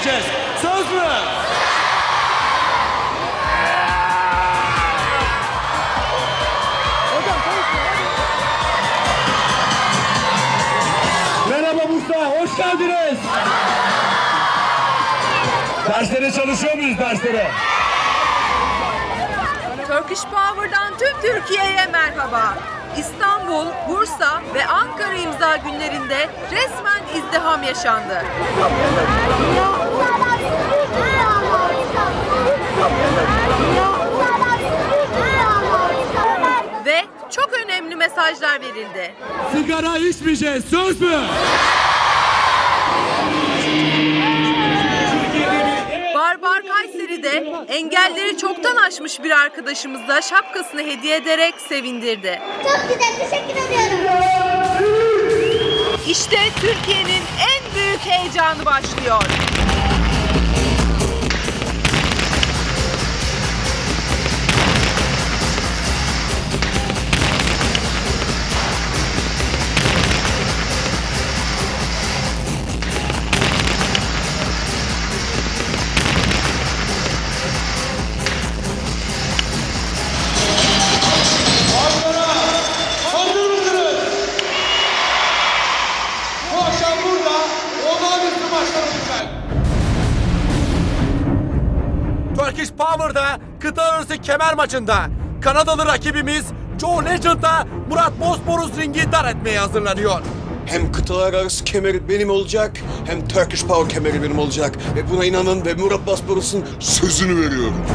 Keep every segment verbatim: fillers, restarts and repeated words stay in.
geçeceğiz. Söz mü? Merhaba Bursa, hoş geldiniz. Derslere çalışıyor muyuz derslere? Turkish Power'dan tüm Türkiye'ye merhaba. İstanbul, Bursa ve Ankara imza günlerinde resmen izdiham yaşandı. Ve çok önemli mesajlar verildi. Sigara içmeyeceğiz, söz mü? Barbar Kayseri'de engelleri çoktan aşmış bir arkadaşımıza şapkasını hediye ederek sevindirdi. Çok güzel, teşekkür ediyorum. İşte Türkiye'nin en büyük heyecanı başlıyor. Turkish Power'da kıta arası kemer maçında Kanadalı rakibimiz Joe Legend'da Murat Bosporus ringi dar etmeye hazırlanıyor. Hem kıtalar arası kemeri benim olacak, hem Turkish Power kemeri benim olacak. Ve buna inanın ve Murat Bosporus'un sözünü veriyorum.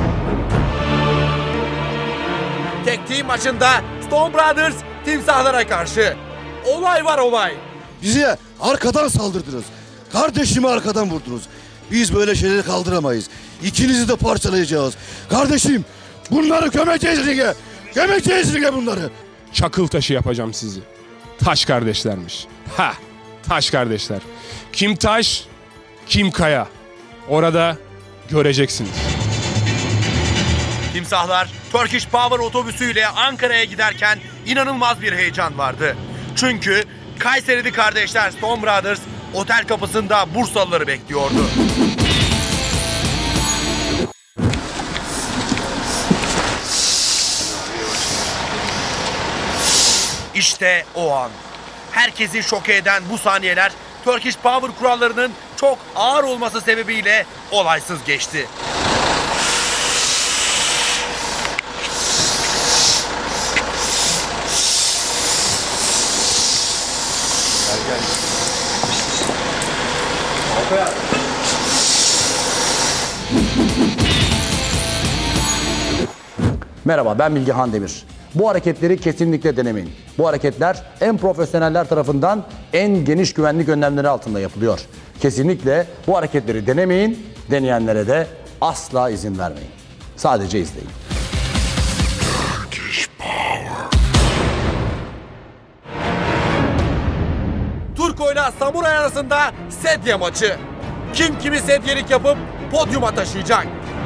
Tek team maçında Stone Brothers timsahlara karşı. Olay var olay. Bize arkadan saldırdınız. Kardeşimi arkadan vurdunuz. Biz böyle şeyleri kaldıramayız. İkinizi de parçalayacağız. Kardeşim, bunları gömeceğiz ringe. Gömeceğiz ringe bunları. Çakıl taşı yapacağım sizi. Taş kardeşlermiş. Ha, taş kardeşler. Kim taş, kim kaya. Orada göreceksiniz. Timsahlar Turkish Power otobüsüyle Ankara'ya giderken inanılmaz bir heyecan vardı. Çünkü Kayserili kardeşler Stone Brothers otel kapısında Bursalıları bekliyordu. İşte o an. Herkesi şoke eden bu saniyeler Turkish Power kurallarının çok ağır olması sebebiyle olaysız geçti. Merhaba, ben Bilgehan Demir. Bu hareketleri kesinlikle denemeyin. Bu hareketler en profesyoneller tarafından en geniş güvenlik önlemleri altında yapılıyor. Kesinlikle bu hareketleri denemeyin, deneyenlere de asla izin vermeyin. Sadece izleyin. Turkish Power. Turko ile Samuray arasında sedye maçı. Kim kimi sedyelik yapıp podyuma taşıyacak?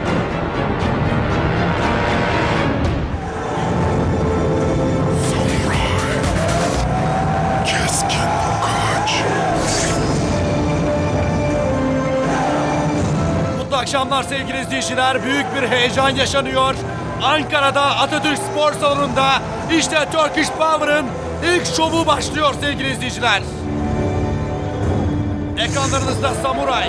Mutlu akşamlar sevgili izleyiciler. Büyük bir heyecan yaşanıyor. Ankara'da Atatürk Spor Salonu'nda işte Turkish Power'ın ilk şovu başlıyor sevgili izleyiciler. Ekranlarınızda Samuray.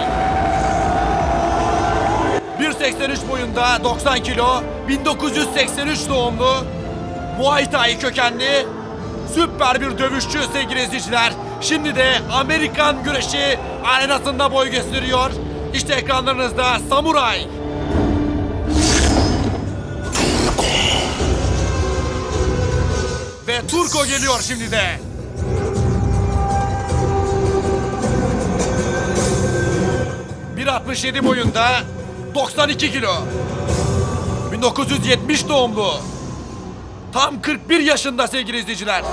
bir seksen üç boyunda, doksan kilo, bin dokuz yüz seksen üç doğumlu, Muay Thai kökenli, süper bir dövüşçü sevgili izleyiciler. Şimdi de Amerikan güreşi arenasında boy gösteriyor. İşte ekranlarınızda Samuray. Ve Turko geliyor şimdi de. bir altmış yedi boyunda, doksan iki kilo. bin dokuz yüz yetmiş doğumlu. Tam kırk bir yaşında sevgili izleyiciler.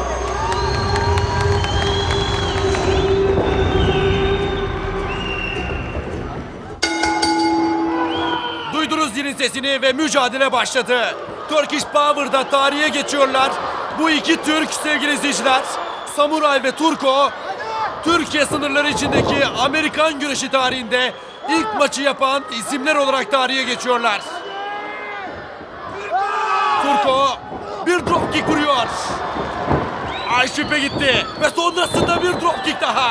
Duydunuz zilin sesini ve mücadele başladı. Turkish Power'da tarihe geçiyorlar. Bu iki Türk sevgili izleyiciler, Samuray ve Turko, Türkiye sınırları içindeki Amerikan güreşi tarihinde ilk maçı yapan isimler olarak tarihe geçiyorlar. Turko bir dropkick vuruyor. Ayşip'e gitti ve sonrasında bir dropkick daha.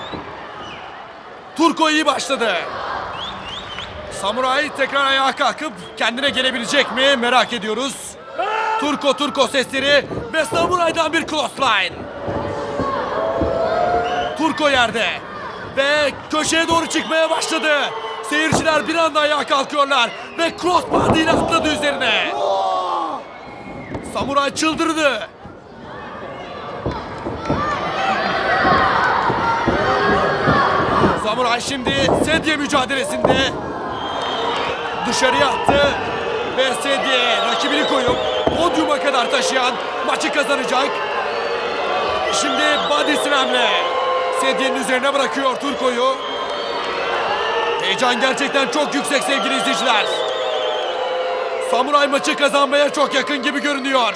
Turko iyi başladı. Samuray tekrar ayağa kalkıp kendine gelebilecek mi merak ediyoruz. Turko Turko sesleri ve Samuray'dan bir clothesline. Turko yerde ve köşeye doğru çıkmaya başladı. Seyirciler bir anda ayağa kalkıyorlar ve crossbody ile atladı üzerine. Samuray çıldırdı. Samuray şimdi sedye mücadelesinde dışarıya attı ve sedyeye rakibini koyup podyuma kadar taşıyan maçı kazanacak. Şimdi body slam'le sedyenin üzerine bırakıyor Turko'yu. Heyecan gerçekten çok yüksek sevgili izleyiciler. Samuray maçı kazanmaya çok yakın gibi görünüyor.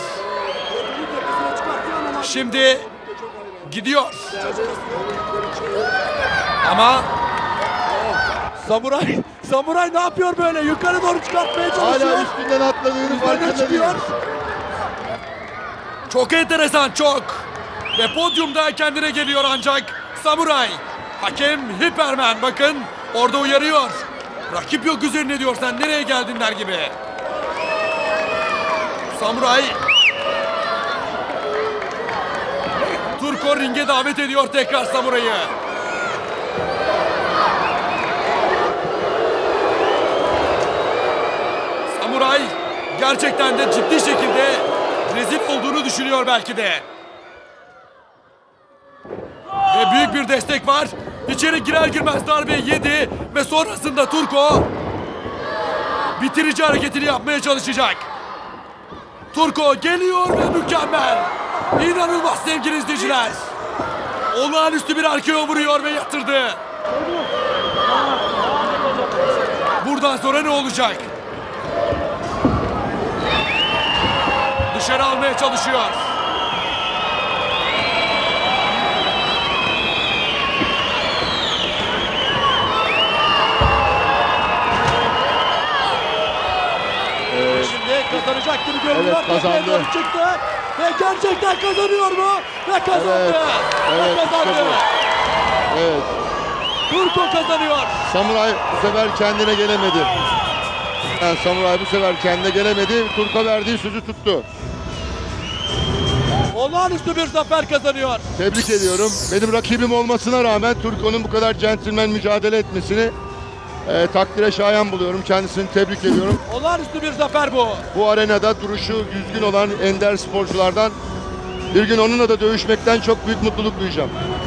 Şimdi gidiyor. Ama Samuray, Samuray ne yapıyor böyle? Yukarı doğru çıkartmaya çalışıyor. Hala üstünden atladığını Yukarı farkında çıkıyor. değil. çok enteresan çok. Ve podyumda kendine geliyor ancak Samuray. Hakem Hiperman bakın orada uyarıyor. Rakip yok üzerine diyor, sen nereye geldin der gibi. Samuray Turko ringe davet ediyor tekrar Samuray'ı. Samuray gerçekten de ciddi şekilde rezil olduğunu düşünüyor belki de. Ve büyük bir destek var. İçeri girer girmez darbeyi yedi ve sonrasında Turko bitirici hareketini yapmaya çalışacak. Turko geliyor ve mükemmel. İnanılmaz sevgili izleyiciler. Olağanüstü bir arkaya vuruyor ve yatırdı. Buradan sonra ne olacak? Dışarı almaya çalışıyor. Şimdi kazanacak gibi görünüyor. Evet, kazandı. Tepeye doğru çıktı ve gerçekten kazanıyor mu? Ve kazandı. Evet, evet, ve kazandı. işte bu. Evet. Turko kazanıyor. Samuray bu sefer kendine gelemedi. Yani Samuray bu sefer kendine gelemedi. Turko verdiği sözü tuttu. Olağanüstü bir zafer kazanıyor. Tebrik ediyorum. Benim rakibim olmasına rağmen Turko'nun bu kadar centilmen mücadele etmesini e, takdire şayan buluyorum. Kendisini tebrik ediyorum. Olağanüstü bir zafer bu. Bu arenada duruşu düzgün olan ender sporculardan bir gün onunla da dövüşmekten çok büyük mutluluk duyacağım.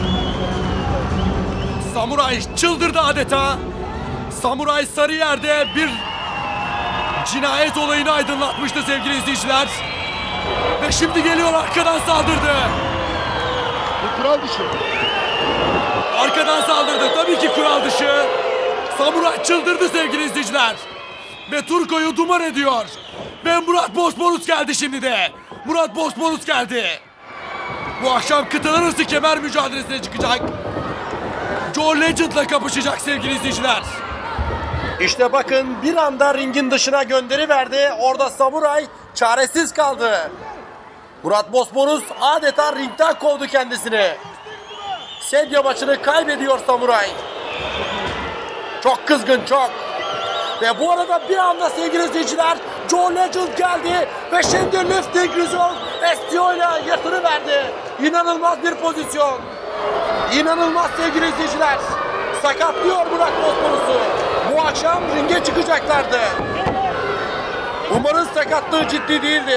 Samuray çıldırdı adeta. Samuray Sarıyer'de bir cinayet olayını aydınlatmıştı sevgili izleyiciler. Ve şimdi geliyor, arkadan saldırdı. Bu kural dışı. Arkadan saldırdı. Tabii ki kural dışı. Samuray çıldırdı sevgili izleyiciler. Ve Turko'yu duman ediyor. Ve Murat Bosporus geldi şimdi de. Murat Bosporus geldi. Bu akşam kıtalar arası kemer mücadelesine çıkacak. Joe Legend'la kapışacak sevgili izleyiciler. İşte bakın bir anda ringin dışına gönderi verdi. Orada Samuray çaresiz kaldı. Murat Bosporus adeta ringden kovdu kendisini. Sedye maçını kaybediyor Samuray. Çok kızgın, çok. Ve bu arada bir anda sevgili izleyiciler Joe Legend geldi ve şimdi lifting resolve Estio ile yatırıverdi. İnanılmaz bir pozisyon. İnanılmaz sevgili izleyiciler. Sakatlıyor Murat Bosporus'u. Bu akşam ringe çıkacaklardı. Umarız sakatlığı ciddi değildir.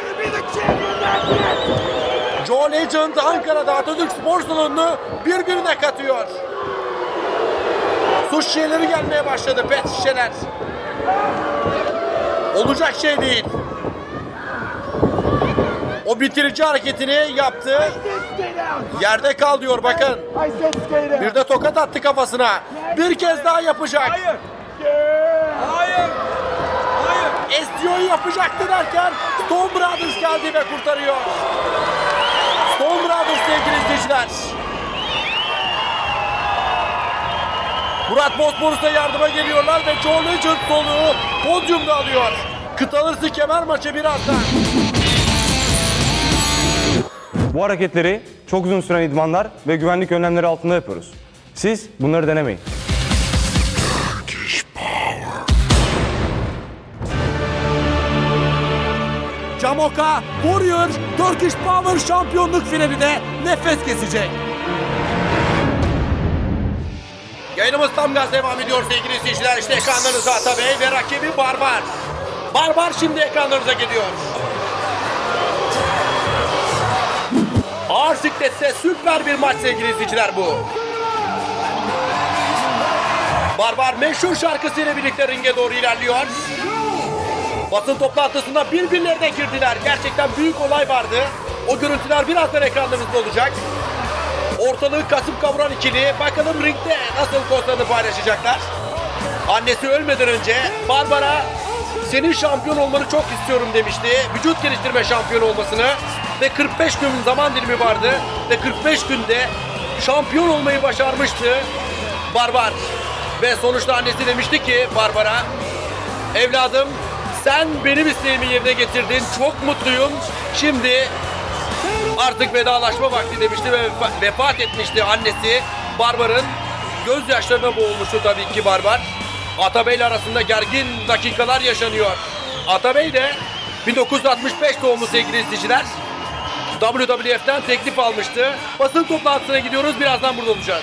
Joe Legend Ankara'da Atatürk Spor Salonu'nu birbirine katıyor. Su şişeleri gelmeye başladı, pet şişeler. Olacak şey değil. O bitirici hareketini yaptı. Yerde kal diyor bakın. Bir de tokat attı kafasına. Bir kez daha yapacak. Hayır. Hayır. Hayır. Estio'yu yapacaktı derken Stone Brothers geldi ve kurtarıyor. Stone Brothers sevgili izleyiciler. Murat Bosphorus'a yardıma geliyorlar ve Joe Legend soluğu podyumda alıyor. Kıtalarısı kemer maçı birazdan. Bu hareketleri çok uzun süren idmanlar ve güvenlik önlemleri altında yapıyoruz. Siz bunları denemeyin. Camoka Warrior Turkish Power şampiyonluk finalinde nefes kesecek. Yayınımız tam gaz devam ediyor sevgili izleyiciler. İşte ekranlarınızda Atabey ve rakibi Barbar. Barbar şimdi ekranlarınıza geliyor. Ağır sikletse süper bir maç sevgili izleyiciler bu. Barbar meşhur şarkısıyla birlikte ringe doğru ilerliyor. Basın toplantısında birbirlerine girdiler. Gerçekten büyük olay vardı. O görüntüler birazdan ekranlarınızda olacak. Ortalığı kasıp kavuran ikili bakalım ringde nasıl kozlarını paylaşacaklar. Annesi ölmeden önce Barbara senin şampiyon olmanı çok istiyorum demişti. Vücut geliştirme şampiyonu olmasını ve kırk beş gün zaman dilimi vardı ve kırk beş günde şampiyon olmayı başarmıştı Barbar. Ve sonuçta annesi demişti ki Barbara, evladım sen benim isteğimi yerine getirdin, çok mutluyum. Şimdi artık vedalaşma vakti demişti ve vefa- vefat etmişti annesi. Barbar'ın gözyaşlarına boğulmuştu tabii ki Barbar. Atabey ile arasında gergin dakikalar yaşanıyor. Atabey de bin dokuz yüz altmış beş doğumlu sevgili izleyiciler. W W F'den teklif almıştı. Basın toplantısına gidiyoruz, birazdan burada olacağız.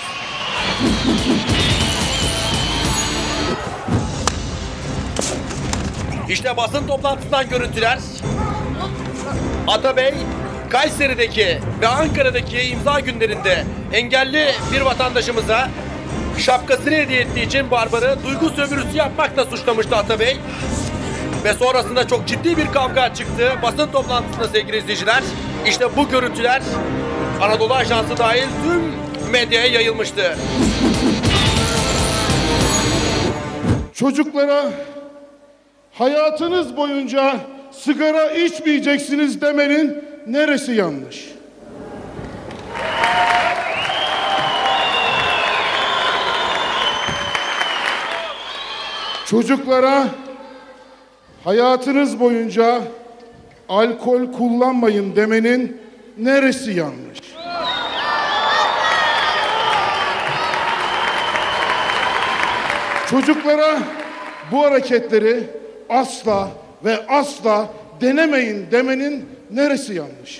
İşte basın toplantısından görüntüler. Atabey, Kayseri'deki ve Ankara'daki imza günlerinde engelli bir vatandaşımıza şapkasını hediye ettiği için Barbar'ı duygu sömürüsü yapmakla suçlamıştı Atabey. Ve sonrasında çok ciddi bir kavga çıktı basın toplantısında sevgili izleyiciler. İşte bu görüntüler Anadolu Ajansı dahil tüm medyaya yayılmıştı. Çocuklara hayatınız boyunca sigara içmeyeceksiniz demenin neresi yanlış? Çocuklara hayatınız boyunca alkol kullanmayın demenin neresi yanlış? Çocuklara bu hareketleri asla ve asla denemeyin demenin neresi yanlış?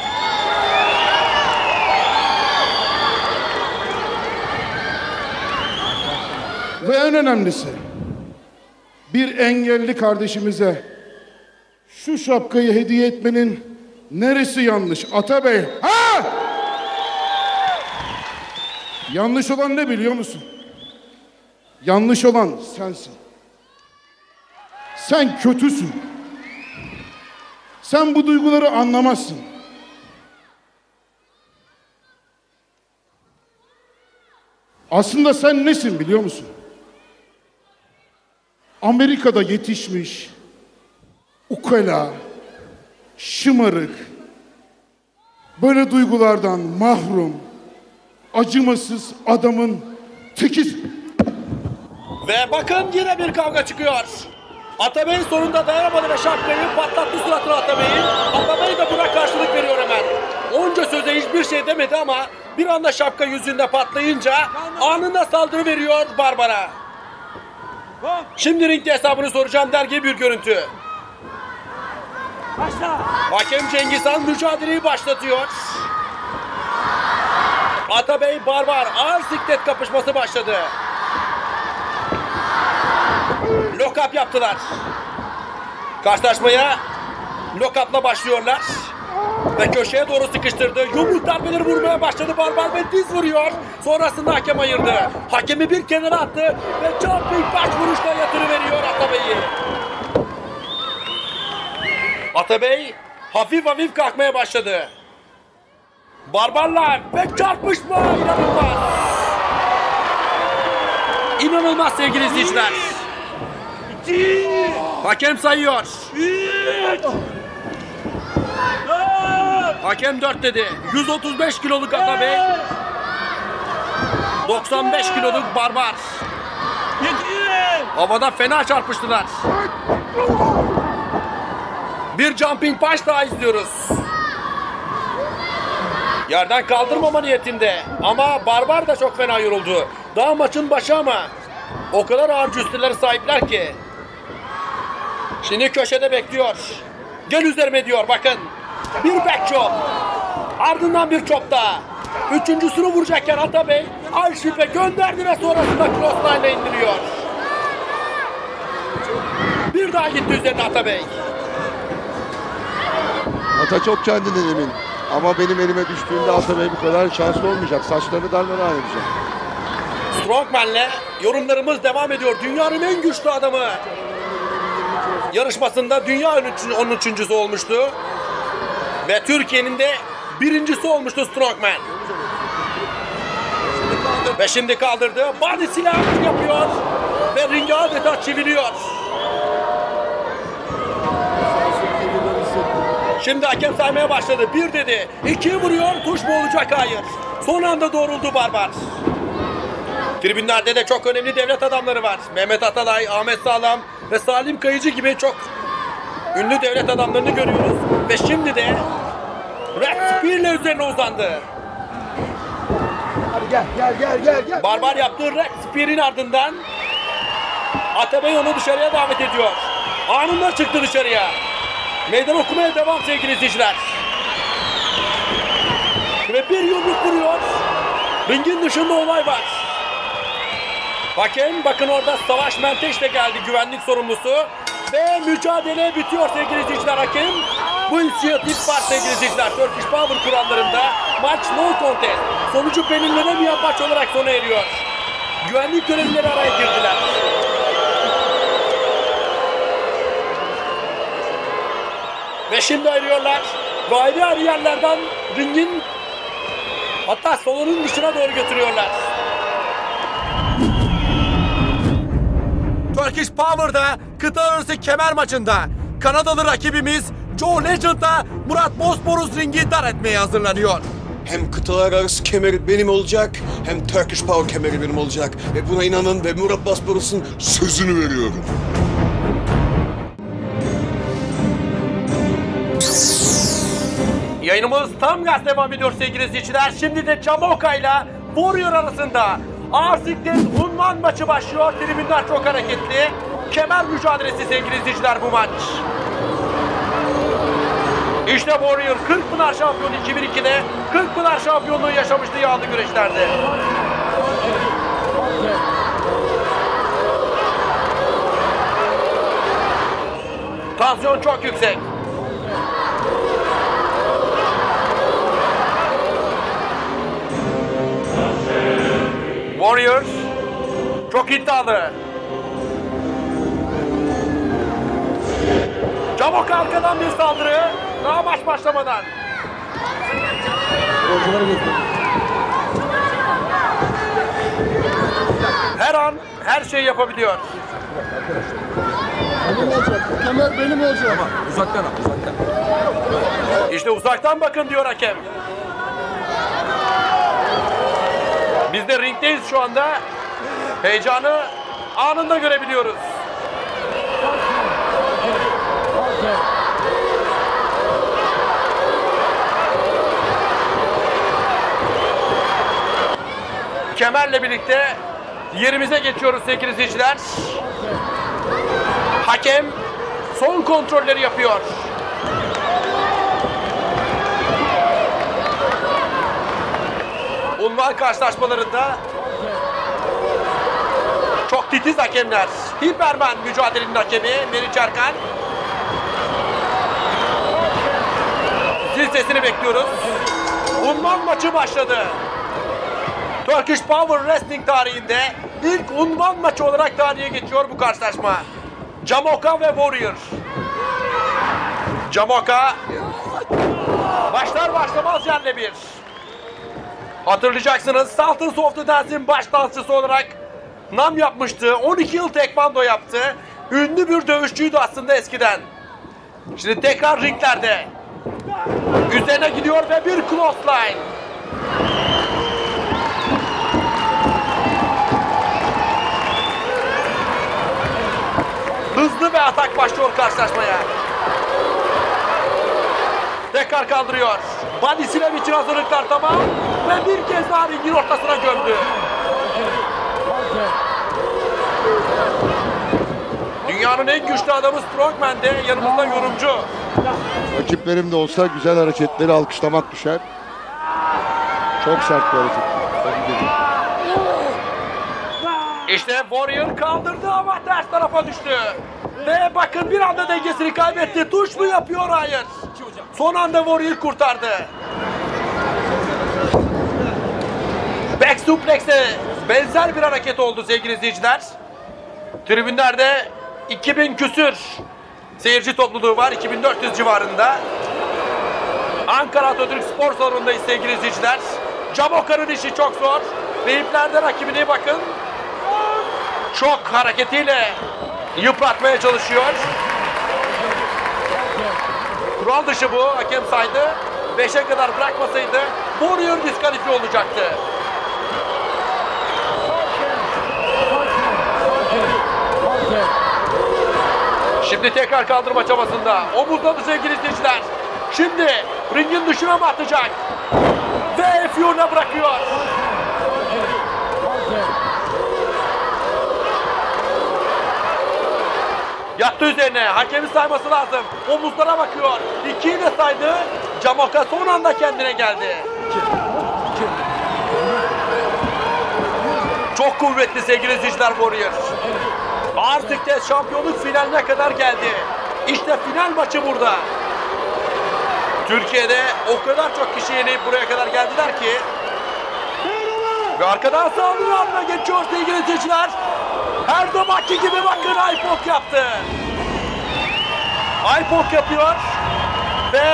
Ve en önemlisi, bir engelli kardeşimize şu şapkayı hediye etmenin neresi yanlış Atabey? Ha! Yanlış olan ne biliyor musun? Yanlış olan sensin. Sen kötüsün. Sen bu duyguları anlamazsın. Aslında sen nesin biliyor musun? Amerika'da yetişmiş, ukala, şımarık, böyle duygulardan mahrum, acımasız adamın tekisin. Ve bakın yine bir kavga çıkıyor. Atabey sonunda dayanamadı ve şapkayı patlattı suratına Atabey'in. Atabey de buna karşılık veriyor hemen. Onca söze hiçbir şey demedi ama bir anda şapka yüzünde patlayınca anında saldırı veriyor Barbara. Şimdi ringde hesabını soracağım der gibi bir görüntü. Hakem Cengiz Han mücadeleyi başlatıyor. Atabey Barbar ağır siklet kapışması başladı. Lock-up yaptılar. Karşılaşmaya lock-up'la başlıyorlar. Ve köşeye doğru sıkıştırdı. Yumruk darbeleri vurmaya başladı Barbar ve diz vuruyor. Sonrasında hakem ayırdı. Hakemi bir kenara attı ve çok büyük baş vuruşla yatırıveriyor Atabey'i. Atabey hafif hafif kalkmaya başladı. Barbarla ve çarpışma inanılmaz. İnanılmaz sevgili izleyiciler. Hakem sayıyor. Hakem dört dedi. yüz otuz beş kiloluk Atabey. doksan beş kiloluk Barbar. Havada fena çarpıştılar. Bir jumping punch daha izliyoruz. Yerden kaldırmama niyetinde. Ama Barbar da çok fena yoruldu. Daha maçın başı ama o kadar ağır cüsselere sahipler ki. Şimdi köşede bekliyor. Gel üzerime diyor bakın. Bir back chop. Ardından bir chop daha. Üçüncüsünü vuracakken Atabey Arşif'e gönderdi ve sonrasında crossline ile indiriyor. Bir daha gitti üzerine Atabey. Ata çok kendinden emin. Ama benim elime düştüğünde Atabey bu kadar şanslı olmayacak. Saçlarını darmadağın edecek. Strongman'le yorumlarımız devam ediyor. Dünyanın en güçlü adamı. Yarışmasında dünya on üçüncüsü olmuştu. Ve Türkiye'nin de birincisi olmuştu Strongman. Ve şimdi kaldırdı. Body silahı yapıyor. Ve ringe adeta çeviriyor. Şimdi hakem saymaya başladı. Bir dedi. İkiyi vuruyor. Tuş mu olacak? Hayır. Son anda doğruldu Barbar. Tribünlerde de çok önemli devlet adamları var. Mehmet Atalay, Ahmet Sağlam ve Salim Kayıcı gibi çok ünlü devlet adamlarını görüyoruz. Ve şimdi de Red Spear'le üzerine uzandı. Hadi gel gel gel gel gel. Barbar yaptığı Red Spear'in ardından Atabey onu dışarıya davet ediyor. Anında çıktı dışarıya. Meydan okumaya devam sevgili izleyiciler. Ve bir yumruk vuruyor. Ringin dışında olay var. Hakem bakın orada Savaş Menteş de geldi, güvenlik sorumlusu. Ve mücadele bitiyor sevgili izleyiciler. Hakem bu inisiyatif var sevgili izleyiciler. Turkish Power kurallarında maç no contest. Sonucu belirlenemeyen maç olarak sona eriyor. Güvenlik görevlileri araya girdiler. Ve şimdi ayırıyorlar. Ve ayrı ayrı yerlerden ringin hatta salonun dışına doğru götürüyorlar. Turkish Power'da kıta arası kemer maçında Kanadalı rakibimiz Joe Legend'da Murat Bosporus ringi dar etmeye hazırlanıyor. Hem kıtalar arası kemeri benim olacak, hem Turkish Power kemeri benim olacak. Ve buna inanın ve Murat Bosporus'un sözünü veriyorum. Yayınımız tam gaz devam ediyor sevgili izleyiciler. Şimdi de Camoka ile Warrior arasında ağır siklet unvan maçı başlıyor. Tribünler çok hareketli. Kemer mücadelesi sevgili izleyiciler bu maç. İşte Warrior Kırkpınar şampiyonu iki bin ikide Kırkpınar şampiyonluğu yaşamıştı yağlı güreşlerde. Tansiyon çok yüksek. Warriors çok iddialı. Camoka arkadan bir saldırı. Daha maç başlamadan. Her an her şeyi yapabiliyor. Benim olacak. Kemer benim olacak. Ama uzaktan al, uzaktan. İşte uzaktan bakın diyor hakem. Biz de ringdeyiz şu anda. Heyecanı anında görebiliyoruz. Kemerle birlikte yerimize geçiyoruz sevgili izleyiciler. Hakem son kontrolleri yapıyor. Unvan karşılaşmalarında çok titiz hakemler. Hiperman mücadelenin hakemi Meriç Erkan. Zil sesini bekliyoruz. Unvan maçı başladı. Turkish Power Wrestling tarihinde ilk unvan maçı olarak tarihe geçiyor bu karşılaşma. Camoka ve Warrior. Camoka başlar başlamaz yerle bir. Hatırlayacaksınız Sultans of the Dance'in baş dansçısı olarak nam yapmıştı. on iki yıl tekvando yaptı. Ünlü bir dövüşçüydü aslında eskiden. Şimdi tekrar ringlerde. Üzerine gidiyor ve bir clothesline. Hızlı ve atak başlıyor karşılaşmaya. Tekrar kaldırıyor. Badisilev için hazırlıklar tamam. Ve bir kez daha ringin ortasına gömdü. Dünyanın en güçlü adamı Strongman'de, yanımızda yorumcu. Rakiplerim de olsa güzel hareketleri alkışlamak düşer. Çok sert bir hareket. İşte Warrior kaldırdı ama ters tarafa düştü. Ve bakın bir anda dengesini kaybetti. Tuş mu yapıyor? Hayır. Son anda Warrior kurtardı. Back suplex'e benzer bir hareket oldu sevgili izleyiciler. Tribünlerde iki bin küsür seyirci topluluğu var. iki bin dört yüz civarında. Ankara Atatürk Spor Salonu'ndayız sevgili izleyiciler. Camoka'nın işi çok zor. Ve iplerde rakibine bakın. Çok hareketiyle yıpratmaya çalışıyor. Kural dışı bu. Hakem saydı. beşe kadar bırakmasaydı Warrior diskalifiye olacaktı. Şimdi tekrar kaldırma çabasında. Omuzladı sevgili izleyiciler. Şimdi ringin dışına mı atacak? Ve Fiona bırakıyor. Yattı üzerine. Hakemin sayması lazım. Omuzlara bakıyor. İkiyi de saydı. Camoka son anda kendine geldi. Çok kuvvetli sevgili izleyiciler Warrior. Artık de şampiyonluk finaline kadar geldi. İşte final maçı burada. Türkiye'de o kadar çok kişi yenip buraya kadar geldiler ki. Ve arkadan saldırı altına geçiyor sevgili izleyiciler. Her zamanki gibi bakın iPod yaptı. iPod yapıyor. Ve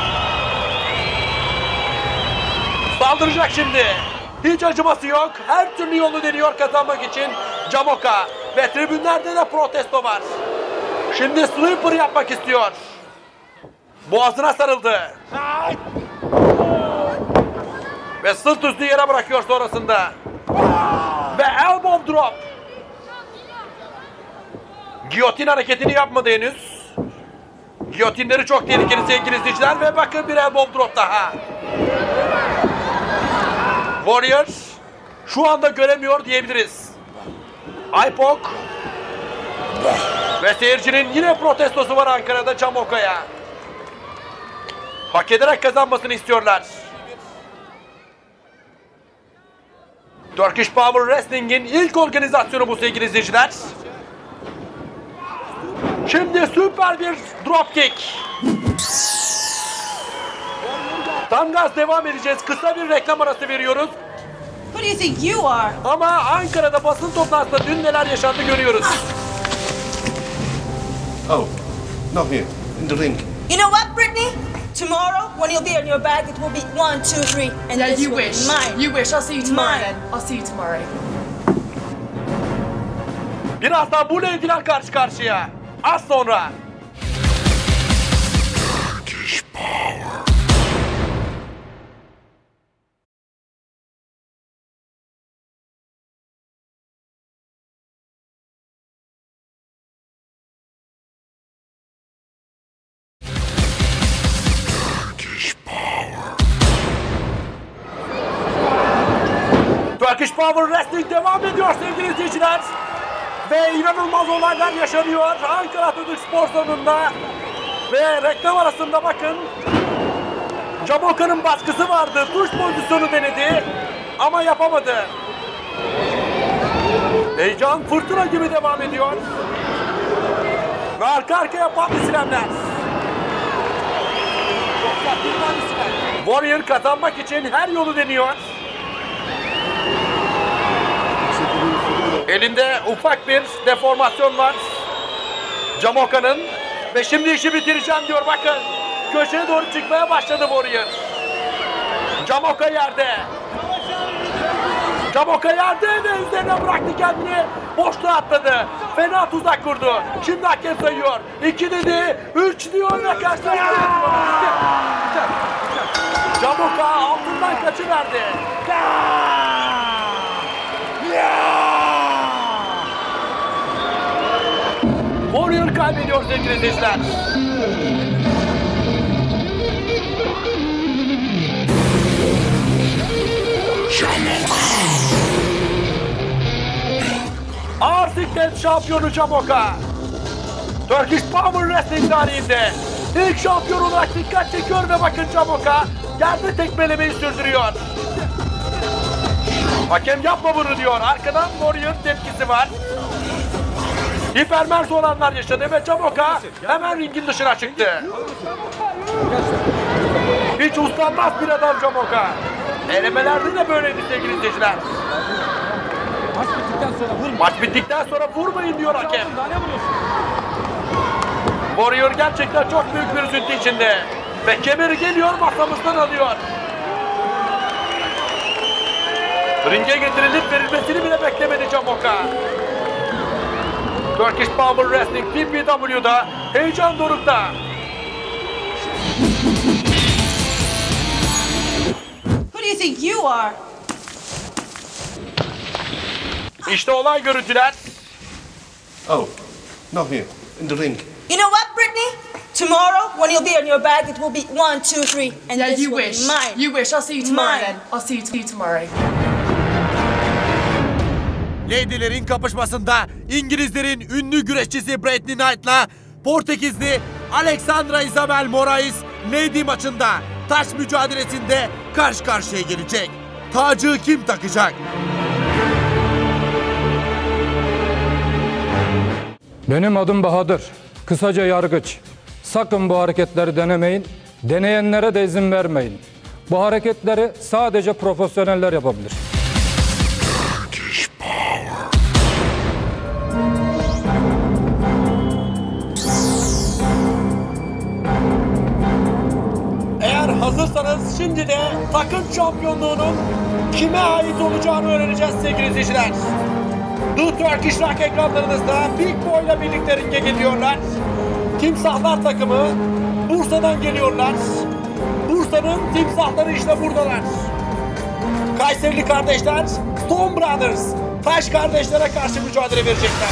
saldıracak şimdi. Hiç acıması yok. Her türlü yolu deniyor kazanmak için Camoka. Ve tribünlerde de protesto var. Şimdi sweeper yapmak istiyor. Boğazına sarıldı. Ve sırt üstü yere bırakıyor sonrasında. Ve elbow drop. Giyotin hareketini yapmadı henüz. Giyotinleri çok tehlikeli sevgili izleyiciler. Ve bakın bir elbow drop daha. Warrior şu anda göremiyor diyebiliriz. Aypok ve seyircinin yine protestosu var Ankara'da Camoka'ya. Hak ederek kazanmasını istiyorlar. Turkish Power Wrestling'in ilk organizasyonu bu sevgili izleyiciler. Şimdi süper bir dropkick. Tam gaz devam edeceğiz. Kısa bir reklam arası veriyoruz. Who do you think you are? Ama Ankara'da basın toplantısında dün neler yaşandı görüyoruz. Oh, not here. In the ring. You know what, Brittany? Tomorrow, when you'll be in your bag, it will be one, two, three, and Yeah, this you will wish. be mine. You wish. I'll see you tomorrow Mine. then. I'll see you tomorrow. Birazdan bu ilgiler karşı karşıya. Az sonra. Turkish Power. Turkish Power Wrestling devam ediyor sevgili izleyiciler. Ve inanılmaz olaylar yaşanıyor Ankara Atatürk Spor Salonu'nda. Ve reklam arasında bakın. Camoka'nın baskısı vardı. Tuş pozisyonu denedi. Ama yapamadı. Heyecan fırtına gibi devam ediyor. Ve arka arkaya Badisilemler. Warrior kazanmak için her yolu deniyor. Elinde ufak bir deformasyon var Camoka'nın. Ve şimdi işi bitireceğim diyor bakın. Köşeye doğru çıkmaya başladı Warrior. Camoka yerde. Camoka yerde ve üzerine bıraktı kendini. Boşluğa atladı. Fena tuzak kurdu. Şimdi hakem sayıyor. İki dedi, üç diyor ve karşılaşma. Camoka altından kaçıverdi. Warrior kaybediyor sevgili izleyiciler. Ağır siklet şampiyonu Jamoka. Turkish Power Wrestling tarihinde ilk şampiyon olarak dikkat çekiyor ve bakın Jamoka yerde tekmelemeyi sürdürüyor. Hakem yapma bunu diyor. Arkadan Warrior tepkisi var. Hipermerz olanlar yaşadı ve Jamoka hemen ringin dışına çıktı. Hiç uslanmaz bir adam Jamoka. Elemelerde de böyleydi sevgili izleyiciler. Maç bittikten sonra vurmayın. Maç bittikten sonra vurmayın diyor hakem. Warrior gerçekten çok büyük bir üzüntü içinde. Ve kemeri geliyor masamızdan alıyor. Ringe getirilip verilmesini bile beklemedi Jamoka. Turkish Power Wrestling T P W'da heyecan dorukta. Who do you think you are? İşte olay görüntüler. Oh, not here. In the ring. You know what, Brittany? Tomorrow, when you'll be in your bag, it will be one, two, three, and Yeah, this you will wish. be mine. You wish. I'll see you tomorrow Mine. then. I'll see you, see you tomorrow. Lady'lerin kapışmasında İngilizlerin ünlü güreşçisi Brittany Knight'la Portekizli Alexandra Isabel Moraes Lady maçında taş mücadelesinde karşı karşıya gelecek. Tacı kim takacak? Benim adım Bahadır. Kısaca yargıç. Sakın bu hareketleri denemeyin. Deneyenlere de izin vermeyin. Bu hareketleri sadece profesyoneller yapabilir. Turkish Power. Eğer hazırsanız şimdi de takım şampiyonluğunun kime ait olacağını öğreneceğiz sevgili izleyiciler. The Turkish Rock ekranlarınızda Big Boy'la birlikte ringe geliyorlar. Timsahlar takımı Bursa'dan geliyorlar. Bursa'nın timsahları işte buradalar. Kayserili kardeşler Stone Brothers Taş kardeşlere karşı mücadele verecekler.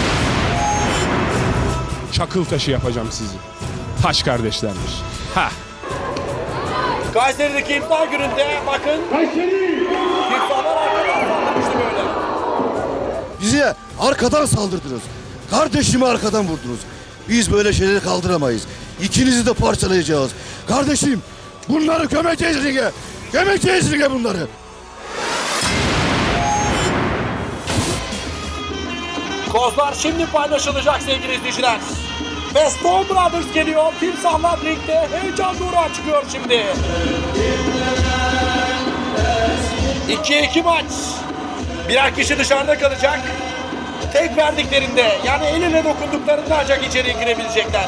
Çakıl taşı yapacağım sizi. Taş kardeşlermiş. Ha. Kayseri'deki imza gününde bakın. Kayseri! Timsahlar arkadan saldırmıştı böyle. Bize arkadan saldırdınız. Kardeşimi arkadan vurdunuz. Biz böyle şeyleri kaldıramayız. İkinizi de parçalayacağız. Kardeşim bunları gömeceğiz ringe. Gömeceğiz ringe bunları. Kozlar şimdi paylaşılacak sevgili izleyiciler. Ve Stone Brothers geliyor. Timsahlar ringde heyecan doğru çıkıyor şimdi. ikiye iki maç. Birer kişi dışarıda kalacak. Tek verdiklerinde yani el ele dokunduklarında ancak içeriye girebilecekler.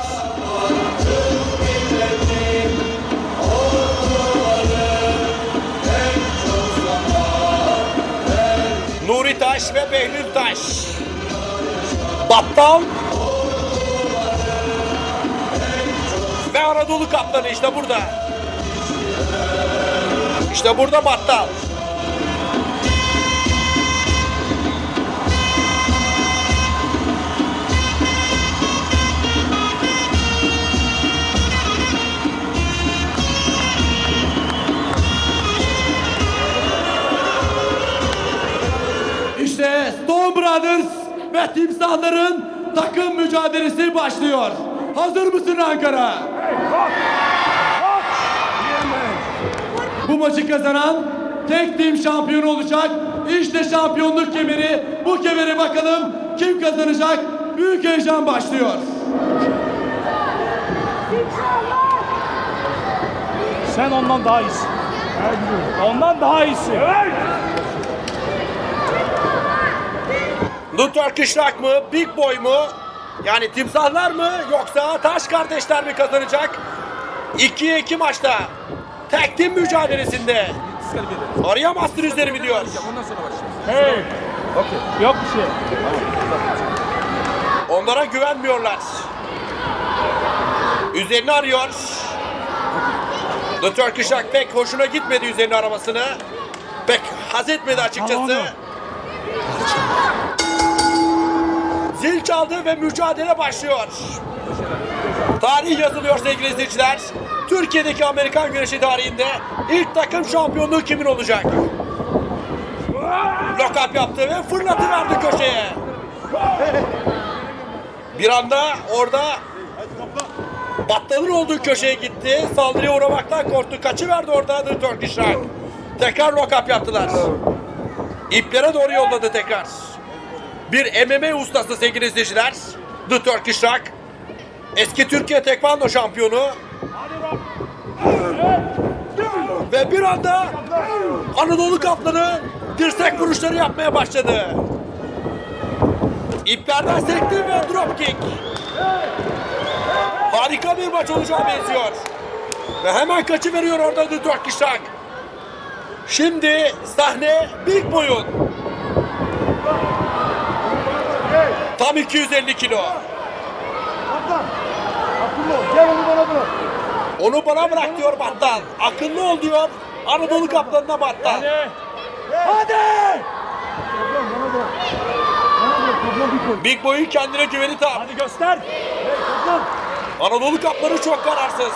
Nuri Taş ve Behlül Taş. Battal ve Anadolu Kaptanı işte burada. İşte burada Battal. İşte Stone Brothers ve Timsahların takım mücadelesi başlıyor. Hazır mısın Ankara? Bu maçı kazanan tek tim şampiyonu olacak. İşte şampiyonluk kemeri. Bu kemeri bakalım kim kazanacak? Büyük heyecan başlıyor. Sen ondan daha iyisin. Ondan daha iyisin. Evet. The Turkish Rock mı? Big Boy mu? Yani timsahlar mı? Yoksa Taş kardeşler mi kazanacak? ikiye iki maçta. Tek tim mücadelesinde. Arayamazsın üzerimi diyor. Hey. Okay. Yok bir şey. Onlara güvenmiyorlar. Üzerini arıyor. The Turkish Rock pek hoşuna gitmedi üzerini aramasını. Pek haz etmedi açıkçası. Zil çaldı ve mücadele başlıyor. Tarih yazılıyor sevgili izleyiciler. Türkiye'deki Amerikan güreşi tarihinde ilk takım şampiyonluğu kimin olacak? Lock up yaptı ve fırlatıverdi köşeye. Bir anda orada Battal'ın olduğu köşeye gitti. Saldırıya uğramaktan korktu. Kaçıverdi orada The Turkish Rock. Tekrar lock up yaptılar. İplere doğru yolladı tekrar. Bir M M A ustası sevgili izleyiciler. The Turkish Rock. Eski Türkiye Tekvando şampiyonu. Ve bir anda Anadolu Kaplanı dirsek vuruşları yapmaya başladı. İplerden sekti ve dropkick. Harika bir maç olacağı benziyor. Ve hemen kaçıveriyor orada The Turkish Rock. Şimdi sahne Big Boy'un. Tam iki yüz elli kilo. Onu bana bırak diyor Battal. Akıllı ol diyor Anadolu Kaplanı'na Battal. Hadi! Big Boy'un kendine güveni tam. Hadi göster. Anadolu Kaplanı çok kararsız.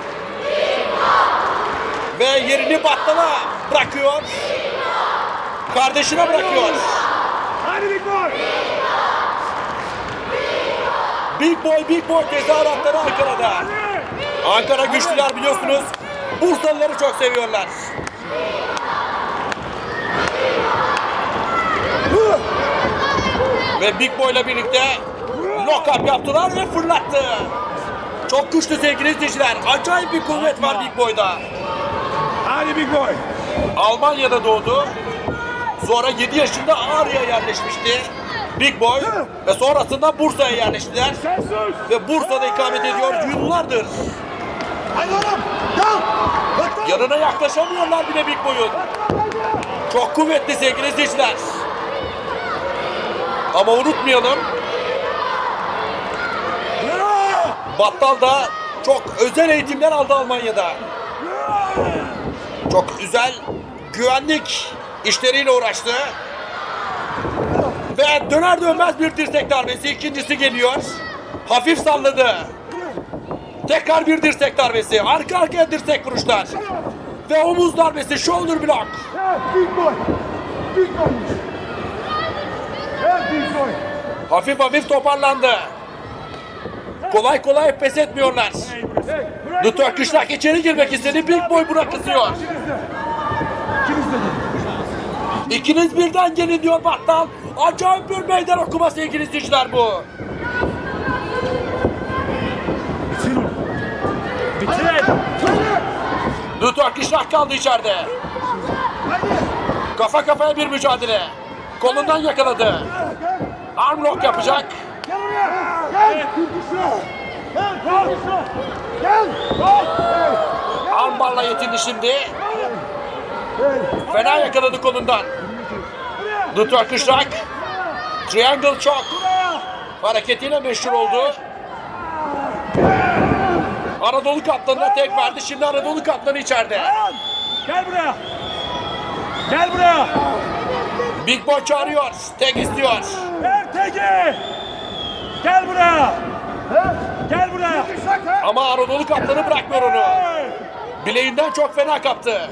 Ve yerini Battal'a bırakıyor. Kardeşine bırakıyor. Hadi Big Boy. Big Boy, Big Boy tezahüratları Ankara'da. Ankara güçlüler biliyorsunuz. Bursalıları çok seviyorlar. Ve Big Boy ile birlikte lock up yaptılar ve fırlattı. Çok güçlü sevgili izleyiciler. Acayip bir kuvvet var Big Boy'da. Hadi Big Boy. Almanya'da doğdu. Sonra yedi yaşında Ağrı'ya yerleşmişti Big Boy. Ve sonrasında Bursa'ya yerleştiler. Ve Bursa'da ikamet ediyor yıllardır. Yanına yaklaşamıyorlar bile Big Boy'un. Çok kuvvetli sevgili izleyiciler. Ama unutmayalım. Battal da çok özel eğitimler aldı Almanya'da. Çok güzel güvenlik işleriyle uğraştı. Ve döner dönmez bir dirsek darbesi. İkincisi geliyor. Hafif salladı. Tekrar bir dirsek darbesi. Arka arkaya dirsek vuruşlar. Ve omuz darbesi. Shoulder block. Big Boy. Big Boy. Big Boy. Hafif hafif toparlandı. Kolay kolay pes etmiyorlar. The Turkish Rock içeri girmek istedi. Big Boy buna kızıyor. İkiniz birden gelin diyor Battal. Acayip bir meydan okuma sevgili izleyiciler bu. Bitirin. The Turkish Rock kaldı içeride. Kafa kafaya bir mücadele. Kolundan yakaladı. Arm lock yapacak. Gel buraya. Gel. Gel. Gel. Gel. Armbarla yetindi şimdi. Fena yakaladı kolundan. The Turkish Rock. Triangle Choke hareketiyle meşhur oldu. Anadolu Kaplanı'na tek verdi. Şimdi Anadolu Kaplanı içeride. Gel buraya. Gel buraya. Big Boy çağırıyor. Tek istiyor. Ver teki. Gel buraya. Gel buraya. Ama Anadolu Kaplanı bırakmıyor onu. Bileğinden çok fena kaptı.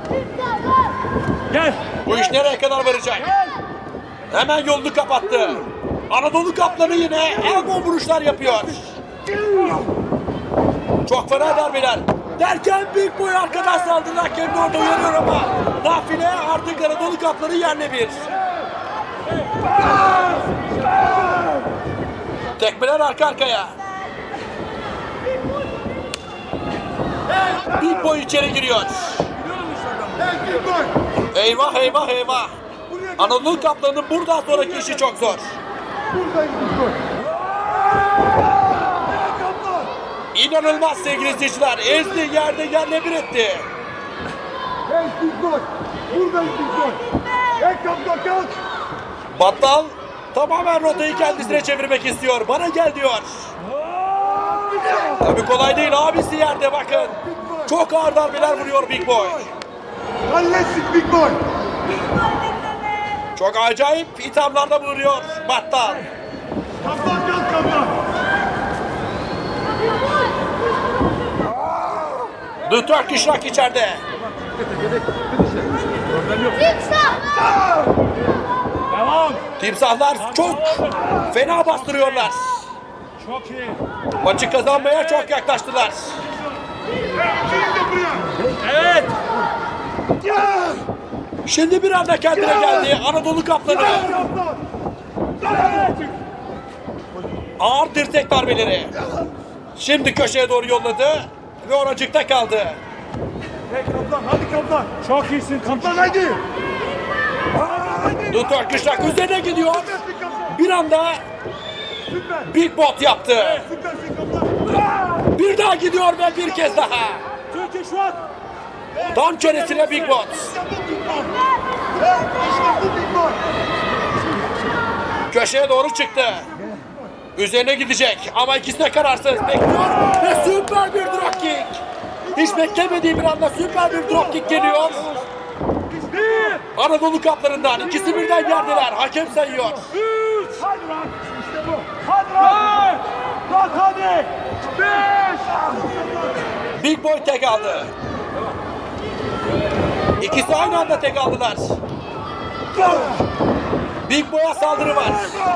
Gel. Bu iş nereye kadar varacak? Hemen yolunu kapattı. Anadolu Kaplanı yine elbow vuruşlar yapıyor. Çok fena darbeler. Derken Big Boy arkadan saldırdı. Hakem de orada uyanıyor ama nafile artık Anadolu Kaplanı yerle bir. Tekmeler arka arkaya. Big Boy içeri giriyor. Eyvah eyvah eyvah. Anadolu Kaplanı'nın buradan sonraki işi çok zor. İnanılmaz sevgili izleyiciler. Ezdi yerde yerle bir etti. Battal tamamen rotayı kendisine çevirmek istiyor. Bana gel diyor. Tabii kolay değil, abisi yerde bakın. Çok ağır darbeler vuruyor Big Boy. Big Boy. Çok acayip ithamlarda bulunuyor Battal. Kaptan kalk kaptan. The Turkish Rock içeride. Devam. Timsahlar çok fena bastırıyorlar. Çok iyi. Maçı kazanmaya çok yaklaştılar. Evet. Şimdi bir anda kendine geldi Anadolu Kaplanı. Ağır dirsek darbeleri. Şimdi köşeye doğru yolladı ve oracıkta kaldı. Hey kaptan, hadi kaptan. Çok iyisin kaptan, hadi. The Turkish Rock üzerine gidiyor. Bir anda Big Bot yaptı. Bir daha gidiyor ve bir kez daha. Turkish Rock. Tam çenesine Big Bot. Köşeye doğru çıktı. Üzerine gidecek ama ikisi de kararsız. Bekliyor ve süper bir drop kick. Hiç beklemediği bir anda süper bir drop kick geliyor. Anadolu Kaplarından ikisi birden yerdeler. Hakem sayıyor. Üç. Hadi Rock. İşte bu. Hadi Rock. Rock hadi. Beş. Big Boy tek aldı. İkisi aynı anda tek aldılar. Big Boy'a saldırı var.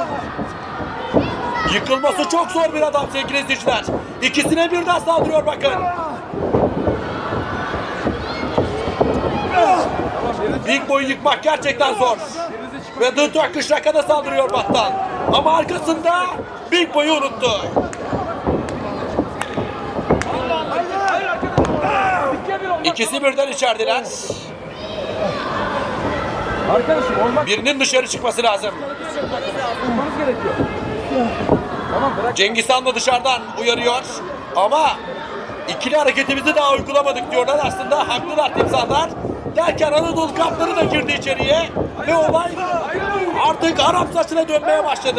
Yıkılması çok zor bir adam sevgili izleyiciler. İkisine birden saldırıyor bakın. Big Boy'u yıkmak gerçekten zor. Ve The Turkish Rock'a da saldırıyor Battal. Ama arkasında Big Boy'u unuttu. İkisi birden içerideler. Birinin dışarı çıkması lazım. Cengiz Han da dışarıdan uyarıyor. Ama ikili hareketimizi daha uygulamadık diyorlar. Aslında haklılar timsahlar. Derken Anadolu Kapları da girdi içeriye. Ve olay artık Arap saçına dönmeye başladı.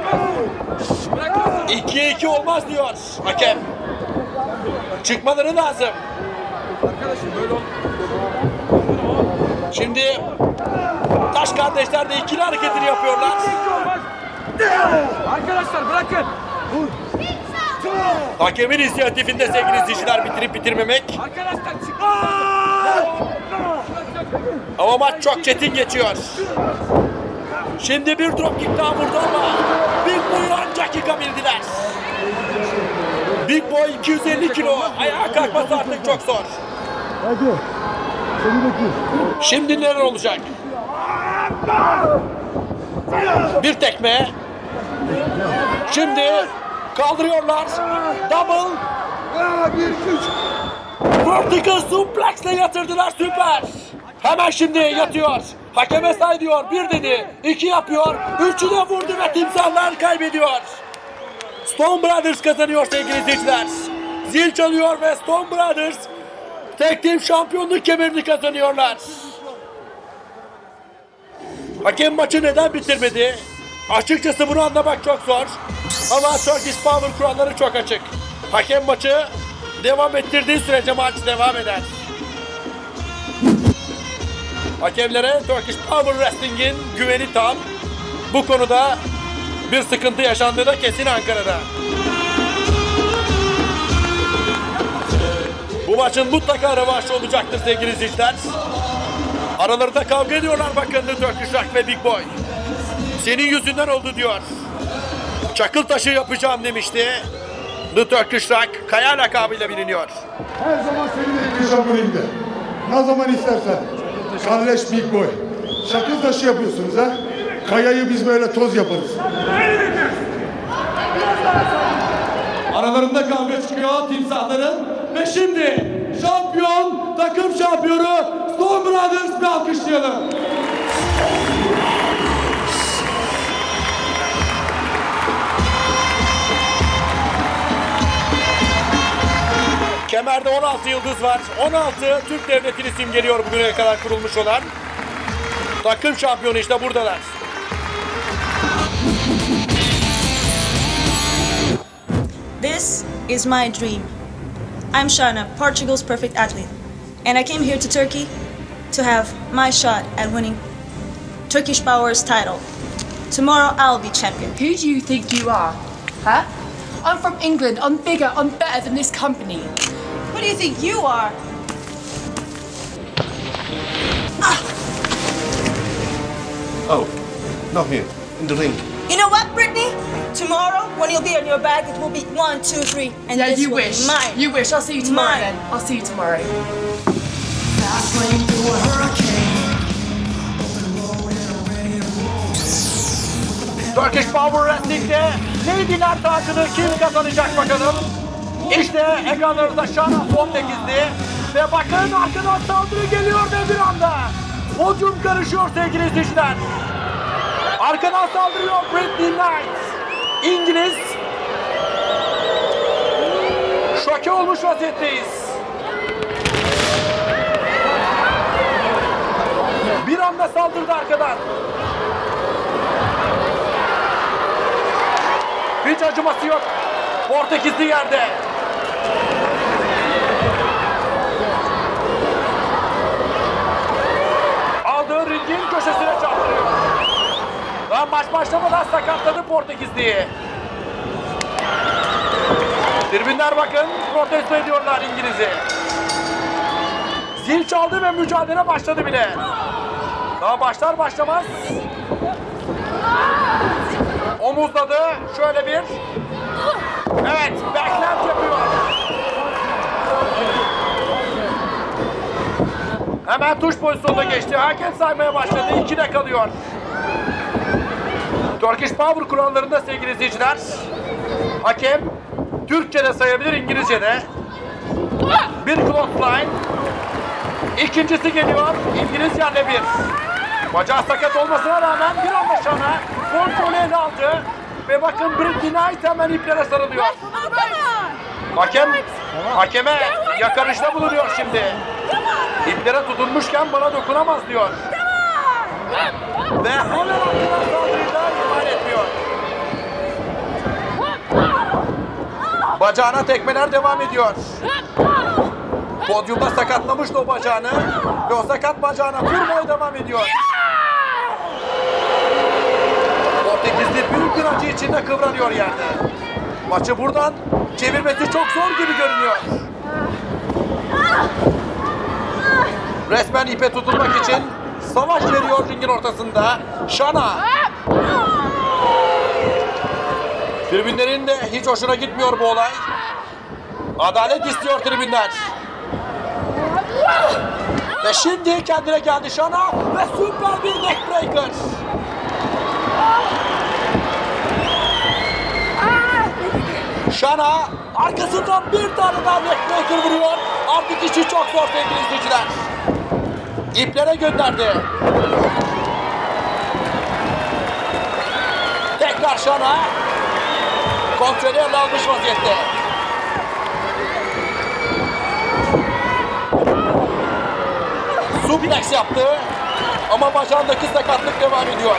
ikiye iki olmaz diyor hakem. Çıkmaları lazım. Şimdi Taş kardeşler de ikili hareketini yapıyorlar. Arkadaşlar bırakın. Hakemin inisiyatifinde sevgili izleyiciler bitirip bitirmemek. Arkadaşlar çık. Ama maç çok çetin geçiyor. Şimdi bir drop kick daha vurdu ama Big Boy'u ancak yıkabildiler. Big Boy iki yüz elli kilo. Ayağa kalkması artık çok zor. Hadi. Seni bekliyoruz. Şimdi neler olacak? Bir tekme. Şimdi kaldırıyorlar. Double. Vertical suplex ile yatırdılar, süper. Hemen şimdi yatıyor. Hakeme say diyor. Bir dedi. iki yapıyor. Üçü de vurdu ve timsahlar kaybediyor. Stone Brothers kazanıyor sevgili izleyiciler. Zil çalıyor ve Stone Brothers Tag Team şampiyonluk kemerini kazanıyorlar. Hakem maçı neden bitirmedi? Açıkçası bunu anlamak çok zor. Ama Turkish Power kuralları çok açık. Hakem maçı devam ettirdiği sürece maç devam eder. Hakemlere Turkish Power Wrestling'in güveni tam. Bu konuda bir sıkıntı yaşandığı da kesin Ankara'da. Bu maçın mutlaka rövanşı olacaktır sevgili izleyiciler. Aralarında kavga ediyorlar bakın The Turkish Rock ve Big Boy. Senin yüzünden oldu diyor. Çakıl taşı yapacağım demişti. The Turkish Rock Kaya lakabıyla biliniyor. Her zaman seni bekleyeceğim bu ringde. Ne zaman istersen. Kardeş Big Boy. Çakıl taşı yapıyorsunuz ha. Kayayı biz böyle toz yaparız. Aralarında kavga çıkıyor timsahların. Ve şimdi şampiyon, takım şampiyonu Stone Brothers bir alkışlayalım. Kemerde on altı yıldız var. on altı Türk Devleti'ni simgeliyor bugüne kadar kurulmuş olan. Takım şampiyonu işte buradalar. This is my dream. I'm Shana, Portugal's perfect athlete, and I came here to Turkey to have my shot at winning Turkish Power's title. Tomorrow I'll be champion. Who do you think you are? Huh? I'm from England. I'm bigger. I'm better than this company. Who do you think you are? Oh, not here. In the ring. You know what, Brittany? Tomorrow, when you'll be on your back, it will be one, two, three, and Yeah, this you will wish. be mine. You wish. I'll see you tomorrow Mine. then. I'll see you tomorrow. Turkish Power Wrestling'de Leydiler tacını kim kazanacak bakalım? İşte ekranlarında Shana Portekizli ve bakın arkadan saldırı geliyor ve bir anda podyum karışıyor sevgili izleyiciler. Arkadan saldırıyor Brittany Knight. İngiliz. Şoke olmuş vaziyetteyiz. Bir anda saldırdı arkadan. Hiç acıması yok. Portekizli yerde. Aldığı ringin köşesine çarptırıyor. Daha maç başlamadan sakatladı Portekizli'yi. Tribünler bakın protesto ediyorlar İngiliz'i. Zil çaldı ve mücadele başladı bile. Daha başlar başlamaz omuzladı. Şöyle bir. Evet, backhand yapıyor. Hemen tuş pozisyonuna geçti. Hakem saymaya başladı. ikide kalıyor. Turkish Power kurallarında sevgili izleyiciler, hakem Türkçe'de sayabilir, İngilizce'de. Bir clothesline. İkincisi geliyor. İngiliz yerle bir. Bacağı sakat olmasına rağmen bir anda Shana kontrolü ele aldı. Ve bakın Brittany Knight hemen iplere sarılıyor. Hakem, hakeme yakarışta bulunuyor şimdi. İplere tutunmuşken bana dokunamaz diyor. Ve hemen arkadan saldırıyı da ihmal etmiyor. Bacağına tekmeler devam ediyor. Podyumda sakatlamıştı o bacağını ve o sakat bacağına vurmaya devam ediyor. Portekizli büyük bir acı içinde kıvranıyor yerde. Maçı buradan çevirmesi çok zor gibi görünüyor. Resmen ipe tutulmak için savaş veriyor ringin ortasında Shana. Tribünlerin de hiç hoşuna gitmiyor bu olay. Adalet istiyor tribünler. Ve şimdi kendine geldi Shana ve süper bir neckbreaker. Shana arkasından bir tane daha neckbreaker vuruyor. Artık işi çok zor sevgili izleyiciler. İplere gönderdi. Tekrar Shana kontrolü ele almış vaziyette. Suplex yaptı ama bacağındaki sakatlık devam ediyor.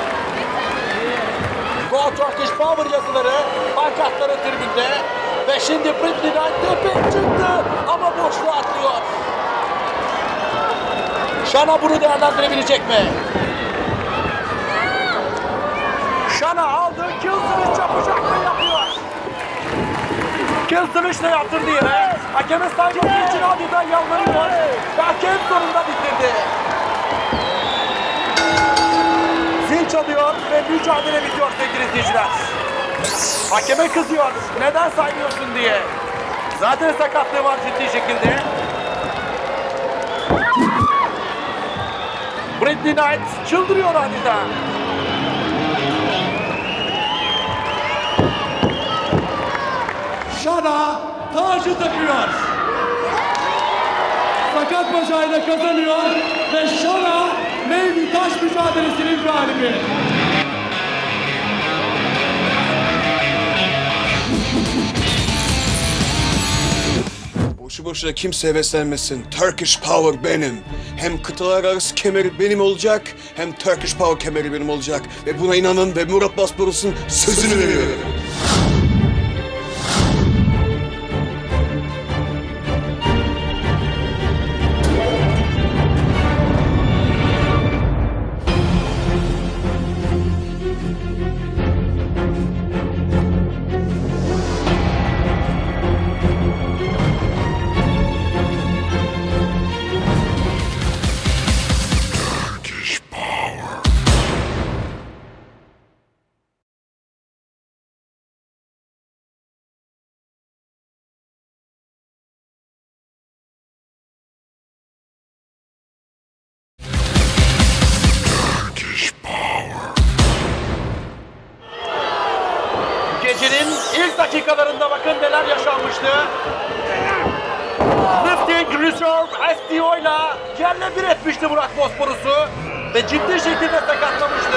Go Turkish Power yazıları, pankartları tribünde ve şimdi Brittany Knight tepe çıktı ama boşluğa atlıyor. Shana bunu değerlendirebilecek mi? Shana aldı, kill switch yapacak mı yapıyor. Kill switch'le yaptırdı yine. Hakemin sayması için adeta yalvarıyor. Ve hakem sonunda bitirdi. Zil çalıyor ve mücadele bitiyor sevgili izleyiciler. Hakeme kızıyor. Neden saymıyorsun diye. Zaten sakatlığı var ciddi şekilde. Brittany Knight çıldırıyor adeta. Shana tacı takıyor. Sakat bacağıyla kazanıyor ve Shana Navy taş mücadelesinin galibi. Boşu boşuna kimse heveslenmesin. Turkish Power benim. Hem kıtalar arası kemeri benim olacak, hem Turkish Power kemeri benim olacak. Ve buna inanın ve Murat Bosporus'un sözünü veriyorum. dakikalarında bakın neler yaşanmıştı. Lifting Reserve S D O ile yerle bir etmişti Murat Bosporus'u ve ciddi şekilde sakatlamıştı.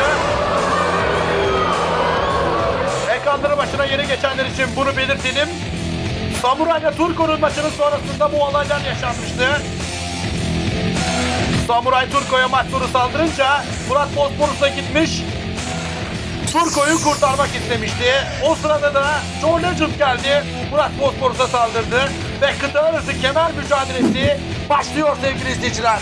Ekranları başına yeni geçenler için bunu belirtelim. Samuray ile Turko'nun maçının sonrasında bu olaylar yaşanmıştı. Samuray Turko'ya maç sonu saldırınca Murat Bosporus'a gitmiş. Turko'yu kurtarmak istemişti. O sırada da John Legend geldi. Murat Bosporus'a saldırdı. Ve kıta arası kemer mücadelesi başlıyor sevgili izleyiciler.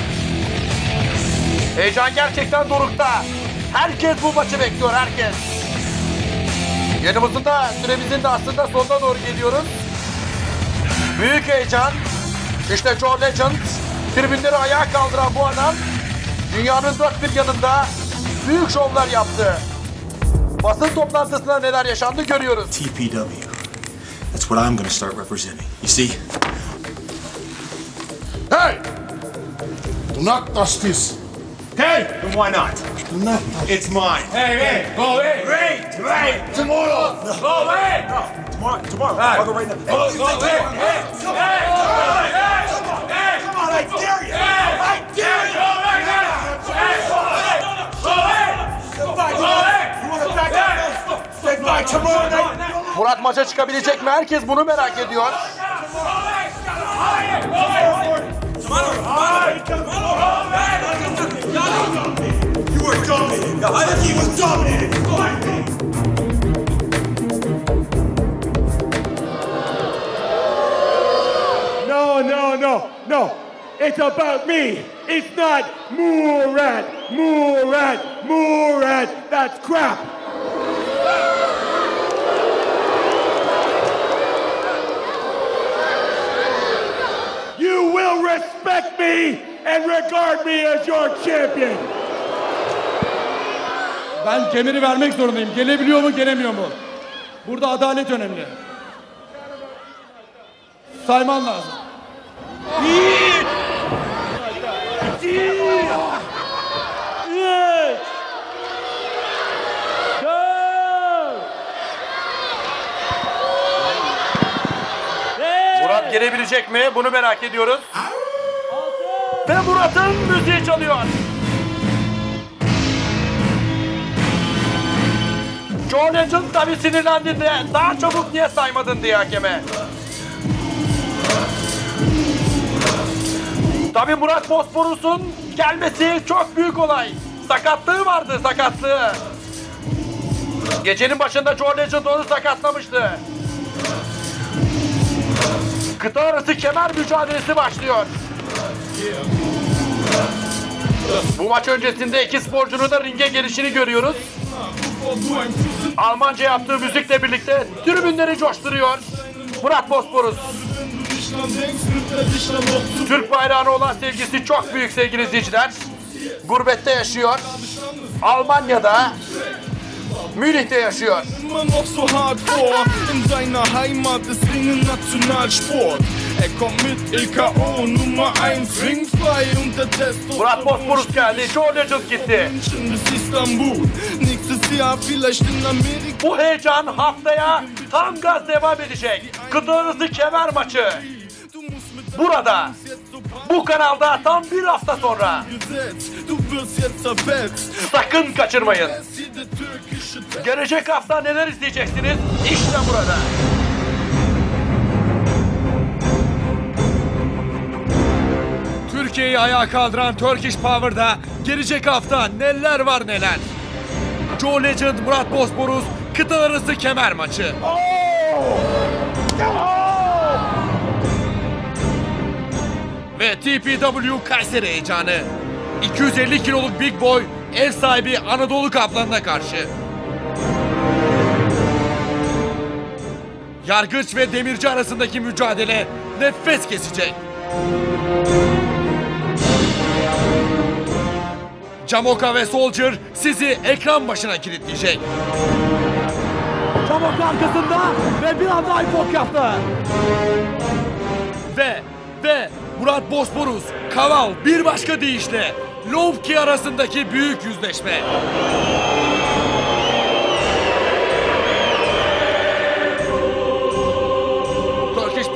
Heyecan gerçekten dorukta. Herkes bu maçı bekliyor, herkes. Yanımızın da süremizin de aslında sonuna doğru geliyoruz. Büyük heyecan. İşte John Legend, tribünleri ayağa kaldıran bu adam dünyanın dört bir yanında büyük şovlar yaptı. Basın toplantısında neler yaşandı görüyoruz. T P W. That's what I'm going to start representing. You see? Hey! Do not touch this. Hey! Then why not? Do not. It's mine. Hey, hey, go away. Wait, wait. Tomorrow. No. Go away. No, tomorrow, tomorrow. Hey. I'll go right now. Go, Hey, go away. Hey, Come on, hey, come on, hey, come on, hey, come on, I dare you. Hey. I dare you. Go away, hey. Hey, go away. Go away. Goodbye, Go away. you want to back up? Say bye tomorrow night. Murat maça çıkabilecek mi? Herkes bunu merak ediyor. You were dominated. I think he was dominated. No, no, no, no. It's about me. It's not Murad, Murad, Murad. That's crap. You will respect me and regard me as your champion. Ben kemeri vermek zorundayım. Gelebiliyor mu, gelemiyor mu? Burada adalet önemli. Sayman lazım. Bir, iki, üç, dört, Murat gelebilecek mi? Bunu merak ediyoruz. Ve Murat'ın müziği çalıyor. John Legend tabi sinirlendi de daha çabuk niye saymadın diye hakeme. Tabi Murat Bosporus'un gelmesi çok büyük olay. Sakatlığı vardı, sakatlığı. Gecenin başında John Legend onu sakatlamıştı. Kıta arası kemer mücadelesi başlıyor. Bu maç öncesinde iki sporcunun da ringe gelişini görüyoruz. Almanca yaptığı müzikle birlikte tribünleri coşturuyor Murat Bosporus. Türk bayrağına olan sevgisi çok büyük sevgili izleyiciler. Gurbette yaşıyor. Almanya'da, Münih'te yaşıyor. Murat Bosporus geldi, John Legend gitti. Bu heyecan haftaya tam gaz devam edecek. Kıta arası kemer maçı. Burada, bu kanalda tam bir hafta sonra. Sakın kaçırmayın. Gelecek hafta neler izleyeceksiniz? İşte burada. Türkiye'yi ayağa kaldıran Turkish Power'da gelecek hafta neler var neler. John Legend, Murat Bosporus, kıta arası kemer maçı. Ve T P W Kayseri heyecanı. iki yüz elli kiloluk Big Boy ev sahibi Anadolu Kaplanı'na karşı. Yargıç ve Demirci arasındaki mücadele nefes kesecek. Camoka ve Soldier sizi ekran başına kilitleyecek. Camoka arkasında ve bir anda iPod yaptı. Ve ve Murat Bosporus, Kaval bir başka deyişle Lovki arasındaki büyük yüzleşme.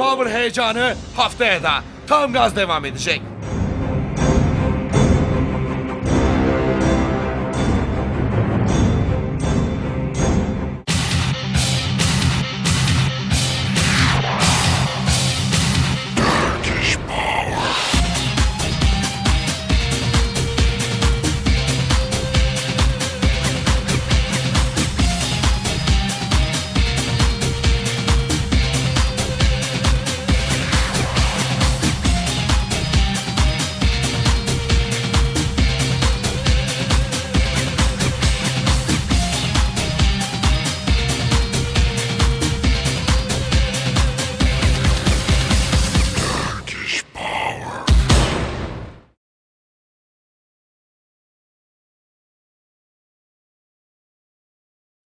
Power heyecanı haftaya da tam gaz devam edecek.